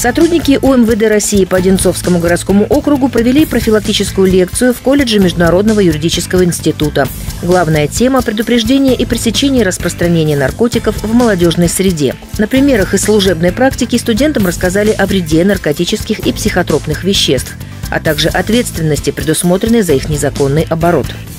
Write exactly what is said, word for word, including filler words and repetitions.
Сотрудники УМВД России по Одинцовскому городскому округу провели профилактическую лекцию в колледже Международного юридического института. Главная тема – предупреждение и пресечение распространения наркотиков в молодежной среде. На примерах из служебной практики студентам рассказали о вреде наркотических и психотропных веществ, а также ответственности, предусмотренной за их незаконный оборот.